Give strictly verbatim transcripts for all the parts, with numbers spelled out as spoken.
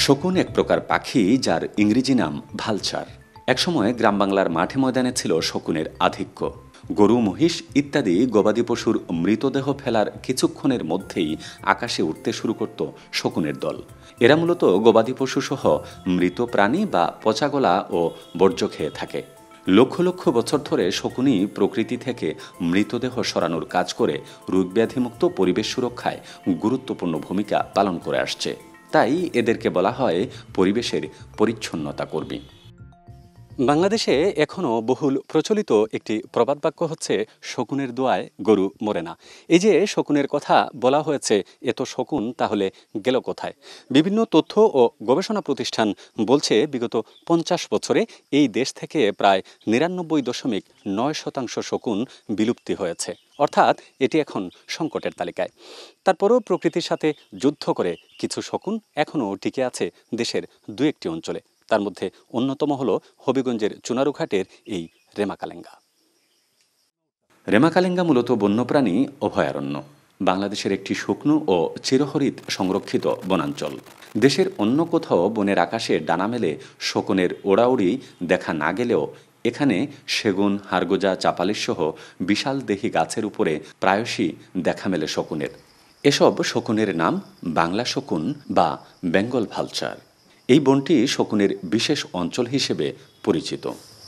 শকুন এক প্রকার পাখি যার ইংরেজি নাম ভালচার। একসময় গ্রাম বাংলার মাঠে ময়দানে ছিল শকুনের আধিক্য। গরু, মহিষ ইত্যাদি গবাদি পশুর মৃতদেহ ফেলার কিছুক্ষণের মধ্যেই আকাশে উঠতে শুরু করত শকুনের দল। এরা মূলত গবাদি পশু সহ মৃত প্রাণী বা পচাগলা ও বর্জ্য খেয়ে থাকে। লক্ষ লক্ষ বছর ধরে শকুনই প্রকৃতি থেকে মৃতদেহ সরানোর কাজ করে রোগব্যাধিমুক্ত পরিবেশ সুরক্ষায় গুরুত্বপূর্ণ ভূমিকা পালন করে আসছে। তাই এদেরকে বলা হয় পরিবেশের পরিচ্ছন্নতা কর্মী। বাংলাদেশে এখনও বহুল প্রচলিত একটি প্রবাদ বাক্য হচ্ছে শকুনের দোয়ায় গরু মরে না। এই যে শকুনের কথা বলা হয়েছে, এত শকুন তাহলে গেল কোথায়? বিভিন্ন তথ্য ও গবেষণা প্রতিষ্ঠান বলছে বিগত পঞ্চাশ বছরে এই দেশ থেকে প্রায় নিরানব্বই দশমিক নয় শতাংশ শকুন বিলুপ্তি হয়েছে, অর্থাৎ এটি এখন সংকটের তালিকায়। তারপরও প্রকৃতির সাথে যুদ্ধ করে কিছু শকুন এখনও টিকে আছে দেশের দু একটি অঞ্চলে। তার মধ্যে অন্যতম হল হবিগঞ্জের চুনারুঘাটের এই রেমা কালেঙ্গা। রেমা কালেঙ্গা মূলত বন্যপ্রাণী অভয়ারণ্য, বাংলাদেশের একটি শুকনো ও চিরহরিত সংরক্ষিত বনাঞ্চল। দেশের অন্য কোথাও বনের আকাশে ডানা মেলে শকুনের ওড়াউড়ি দেখা না গেলেও এখানে সেগুন, হারগোজা, চাপালিশ সহ বিশাল দেহী গাছের উপরে প্রায়শই দেখা মেলে শকুনের। এসব শকুনের নাম বাংলা শকুন বা বেঙ্গল ভালচার। এই বনটি শকুনের বিশেষ অঞ্চল হিসেবে পরিচিত।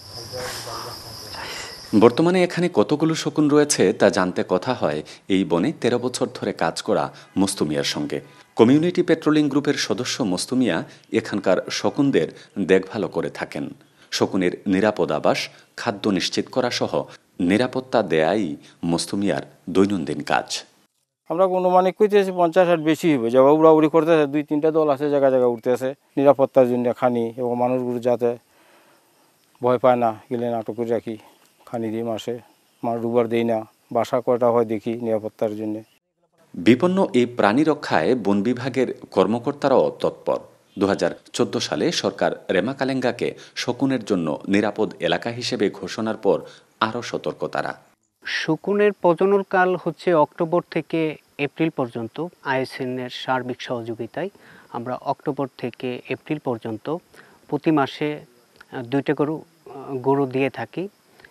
বর্তমানে এখানে কতগুলো শকুন রয়েছে তা জানতে কথা হয় এই বনে তেরো বছর ধরে কাজ করা মস্তু মিয়ার সঙ্গে। কমিউনিটি পেট্রোলিং গ্রুপের সদস্য মস্তু মিয়া এখানকার শকুনদের দেখভাল করে থাকেন। শকুনের নিরাপদ আবাস, খাদ্য নিশ্চিত করা সহ নিরাপত্তা দেয়াই মস্তু মিয়ার দৈনন্দিন কাজ। আমরা অনুমানিক করতেছি পঞ্চাশ ষাট বেশি হবে, যাবা উড়াউড়ি করতেছে, দুই তিনটা দল আছে জায়গা জায়গা উঠতেছে নিরাপত্তার জন্য খানি এবং মানুষগুলো যাতে ভয় পায় না গেলে নাটক করে রাখি, খানি দিই মাসে, মানুষ ডুবার দেই না, বাসা কয়টা হয় দেখি নিরাপত্তার জন্য। বিপন্ন এই প্রাণী রক্ষায় বন বিভাগের কর্মকর্তারাও তৎপর। দু হাজার চোদ্দ সালে সরকার রেমা কালেঙ্গাকে শকুনের জন্য নিরাপদ এলাকা হিসেবে ঘোষণার পর আরও সতর্ক তারা। শকুনের প্রজননকাল হচ্ছে অক্টোবর থেকে এপ্রিল পর্যন্ত। আইএসএনের সার্বিক সহযোগিতায় আমরা অক্টোবর থেকে এপ্রিল পর্যন্ত প্রতি মাসে দুইটা গরু গরু দিয়ে থাকি।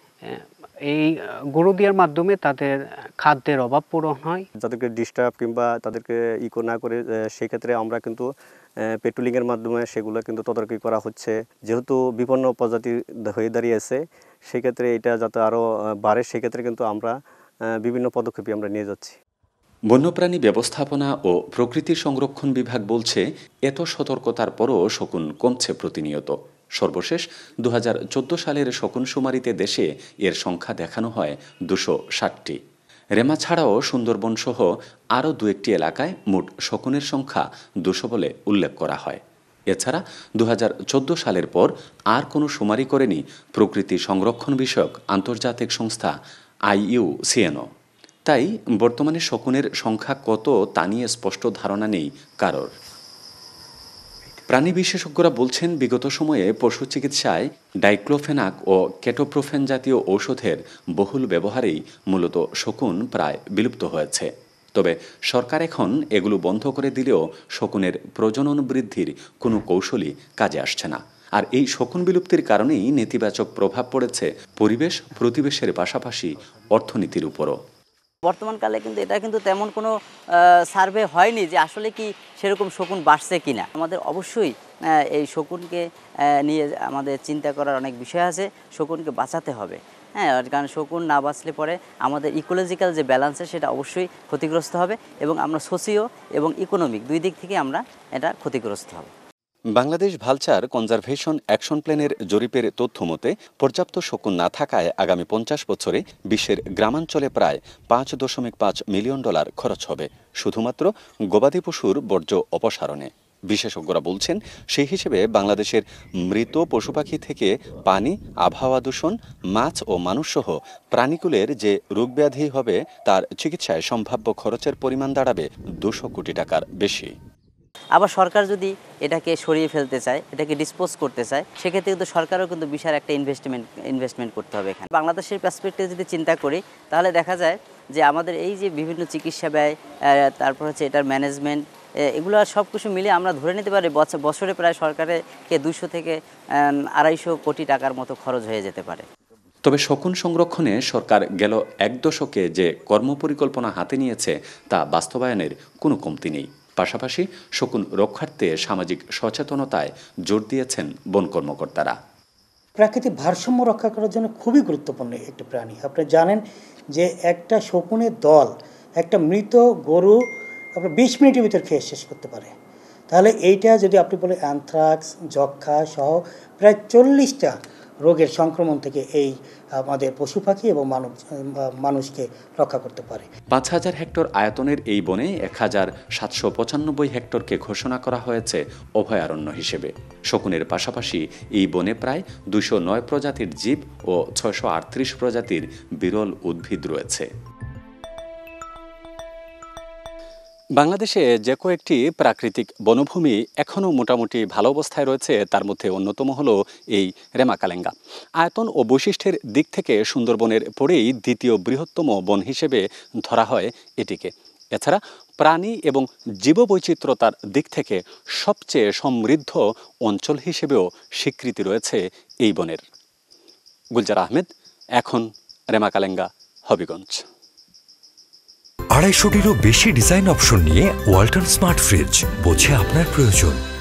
এই গরু দেওয়ার মাধ্যমে তাদের খাদ্যের অভাব পূরণ হয়। যাদেরকে ডিস্টার্ব কিংবা তাদেরকে ইকো না করে সেক্ষেত্রে আমরা কিন্তু পেট্রোলিংয়ের মাধ্যমে সেগুলো কিন্তু তদারকি করা হচ্ছে। যেহেতু বিপন্ন প্রজাতি হয়ে দাঁড়িয়েছে, সেক্ষেত্রে এটা যাতে আরও বাড়ে সেক্ষেত্রে কিন্তু আমরা বিভিন্ন পদক্ষেপই আমরা নিয়ে যাচ্ছি। বন্যপ্রাণী ব্যবস্থাপনা ও প্রকৃতি সংরক্ষণ বিভাগ বলছে এত সতর্কতার পরও শকুন কমছে প্রতিনিয়ত। সর্বশেষ দু হাজার চোদ্দ সালের শকুন শুমারিতে দেশে এর সংখ্যা দেখানো হয় দুশো ষাটটি। রেমা ছাড়াও সুন্দরবন সহ আরও দু একটি এলাকায় মোট শকুনের সংখ্যা দুশো বলে উল্লেখ করা হয়। এছাড়া দু হাজার চোদ্দ সালের পর আর কোনো শুমারি করেনি প্রকৃতি সংরক্ষণ বিষয়ক আন্তর্জাতিক সংস্থা আইইউসিএনও। তাই বর্তমানে শকুনের সংখ্যা কত তা নিয়ে স্পষ্ট ধারণা নেই কারোর। প্রাণী বিশেষজ্ঞরা বলছেন বিগত সময়ে পশু চিকিৎসায় ডাইক্লোফেনাক ও কেটোপ্রোফেন জাতীয় ঔষধের বহুল ব্যবহারেই মূলত শকুন প্রায় বিলুপ্ত হয়েছে। তবে সরকার এখন এগুলো বন্ধ করে দিলেও শকুনের প্রজনন বৃদ্ধির কোনো কৌশলই কাজে আসছে না। আর এই শকুন বিলুপ্তির কারণেই নেতিবাচক প্রভাব পড়েছে পরিবেশ প্রতিবেশের পাশাপাশি অর্থনীতির উপরও। বর্তমানকালে কিন্তু এটা কিন্তু তেমন কোনো সার্ভে হয়নি যে আসলে কি সেরকম শকুন বাড়ছে কিনা। আমাদের অবশ্যই এই শকুনকে নিয়ে আমাদের চিন্তা করার অনেক বিষয় আছে। শকুনকে বাঁচাতে হবে, হ্যাঁ, কারণ শকুন না বাঁচলে পরে আমাদের ইকোলজিক্যাল যে ব্যালেন্স সেটা অবশ্যই ক্ষতিগ্রস্ত হবে এবং আমরা সোশিও এবং ইকোনমিক দুই দিক থেকে আমরা এটা ক্ষতিগ্রস্ত হব। বাংলাদেশ ভালচার কনজারভেশন অ্যাকশন প্ল্যানের জরিপের তথ্য মতে পর্যাপ্ত শকুন না থাকায় আগামী পঞ্চাশ বছরে বিশ্বের গ্রামাঞ্চলে প্রায় পাঁচ দশমিক পাঁচ মিলিয়ন ডলার খরচ হবে শুধুমাত্র গবাদি পশুর বর্জ্য অপসারণে। বিশেষজ্ঞরা বলছেন সেই হিসেবে বাংলাদেশের মৃত পশু পাখি থেকে পানি, আবহাওয়া দূষণ, মাছ ও মানুষসহ প্রাণীকুলের যে রোগব্যাধি হবে তার চিকিৎসায় সম্ভাব্য খরচের পরিমাণ দাঁড়াবে দুশো কোটি টাকার বেশি। আবার সরকার যদি এটাকে সরিয়ে ফেলতে চায়, এটাকে ডিসপোজ করতে চায়, সেক্ষেত্রে কিন্তু সরকারও কিন্তু বিশাল একটা ইনভেস্টমেন্ট ইনভেস্টমেন্ট করতে হবে এখানে। বাংলাদেশের পার্সপেক্টিভ যদি চিন্তা করি তাহলে দেখা যায় যে আমাদের এই যে বিভিন্ন চিকিৎসা ব্যয়, তারপর হচ্ছে এটার ম্যানেজমেন্ট, এগুলো সব কিছু মিলে আমরা ধরে নিতে পারি বছরে প্রায় সরকারকে দুশো থেকে আড়াইশো কোটি টাকার মতো খরচ হয়ে যেতে পারে। তবে শকুন সংরক্ষণে সরকার গেল এক দশকে যে কর্মপরিকল্পনা হাতে নিয়েছে তা বাস্তবায়নের কোনো কমতি নেই। পাশাপাশি শকুন রক্ষার্থে সামাজিক সচেতনতায় জোর দিয়েছেন বন কর্মকর্তারা। প্রাকৃতিক ভারসাম্য রক্ষা করার জন্য খুবই গুরুত্বপূর্ণ একটি প্রাণী। আপনি জানেন যে একটা শকুনের দল একটা মৃত গরু আপনার বিশ মিনিটের ভিতর খেয়ে শেষ করতে পারে। তাহলে এইটা যদি আপনি বলে অ্যানথ্রাক্স, যক্ষা সহ প্রায় চল্লিশটা রোগের সংক্রমণ থেকে এই আমাদের পশু পাখি এবং মানব মানুষকে রক্ষা করতে পারে। পাঁচ হাজার হেক্টর আয়তনের এই বনে এক হাজার সাতশো পঁচানব্বই হেক্টরকে ঘোষণা করা হয়েছে অভয়ারণ্য হিসেবে। শকুনের পাশাপাশি এই বনে প্রায় দুইশো নয় প্রজাতির জীব ও ছয়শো আটত্রিশ প্রজাতির বিরল উদ্ভিদ রয়েছে। বাংলাদেশে যে কয়েকটি প্রাকৃতিক বনভূমি এখনও মোটামুটি ভালো অবস্থায় রয়েছে, তার মধ্যে অন্যতম হলো এই রেমা কালেঙ্গা। আয়তন ও বৈশিষ্ট্যের দিক থেকে সুন্দরবনের পরেই দ্বিতীয় বৃহত্তম বন হিসেবে ধরা হয় এটিকে। এছাড়া প্রাণী এবং জীববৈচিত্র্যতার দিক থেকে সবচেয়ে সমৃদ্ধ অঞ্চল হিসেবেও স্বীকৃতি রয়েছে এই বনের। গুলজার আহমেদ, এখন, রেমা কালেঙ্গা, হবিগঞ্জ। আড়াইশোটিরও বেশি ডিজাইন অপশন নিয়ে ওয়ালটন স্মার্ট ফ্রিজ, বোঝে আপনার প্রয়োজন।